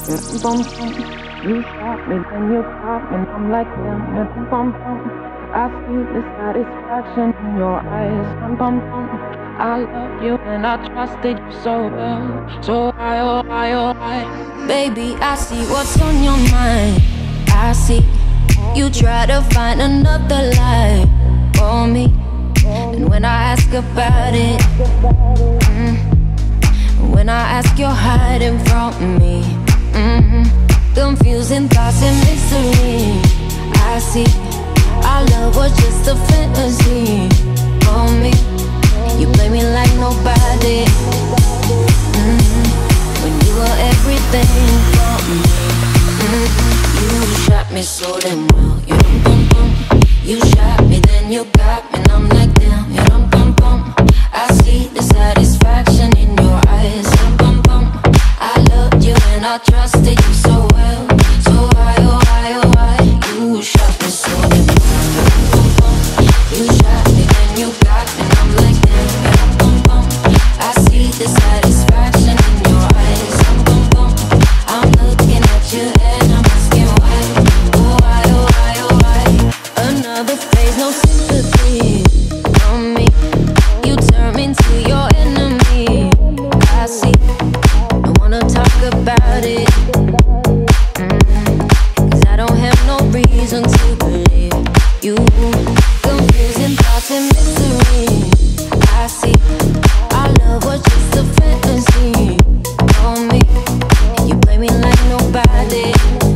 Bum bum, you shot me, then you caught me, and I'm like damn. Bum bum, I see the satisfaction in your eyes. Bum bum bum, I love you and I trusted you so well. So why, oh why, oh why? Baby, I see what's on your mind. I see you try to find another life for me. And when I ask about it, when I ask, you're hiding from me. Confusing thoughts and mystery. I see our love was just a fantasy for me. You play me like nobody. When you were everything for me. You shot me so damn well. You dum bum bum. You shot me, then you got me, and I'm like damn. You dum bum bum. I see the satisfaction in your eyes. Dum bum bum. I loved you and I trusted you so well. So why, oh why, oh why? You shot me so damn well. Dum bum bum. You shot me, then you got me, and I'm like damn. Dum bum bum. I see the satisfaction in your eyes. Dum bum bum. I'm looking at you and I'm asking why. Oh why, oh why, oh why? Another phase, no sympathy from me. You turn me into your enemy. I see. I wanna talk about it. Cause I don't have no reason to believe you. Confusing thoughts and mystery. I see. Our love was just a fantasy for me. You play me like nobody.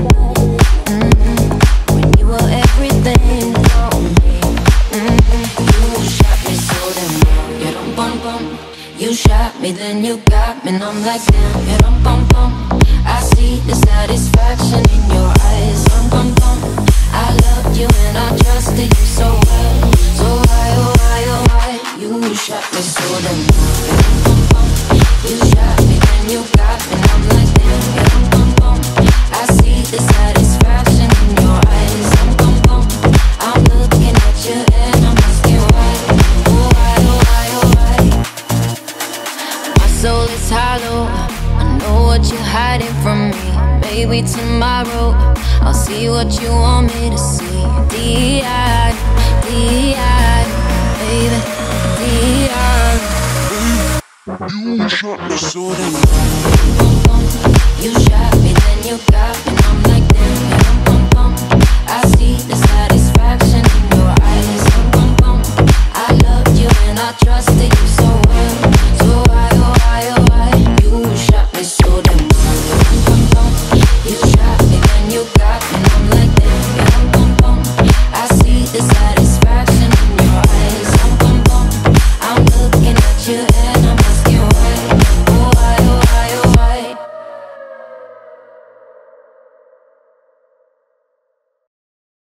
When you were everything for me. You shot me so damn well. You dum bum bum. You shot me, then you got me, and I'm like damn. You dum bum bum. I see the satisfaction in your eyes. Dum bum bum. I loved you and I trusted you so well. So why, oh why, oh why? You shot me so damn well. You dum bum bum. You shot me, then you got me, and I'm like damn. You dum bum bum. I see the satisfaction in your eyes. Dum bum bum. I'm looking at you and I'm asking why. Oh why, oh why, oh why? My soul is hollow. I know what you're hiding from me. Maybe tomorrow I'll see what you want me to see. D.I., D.I., baby, D.I. You shot me so damn well.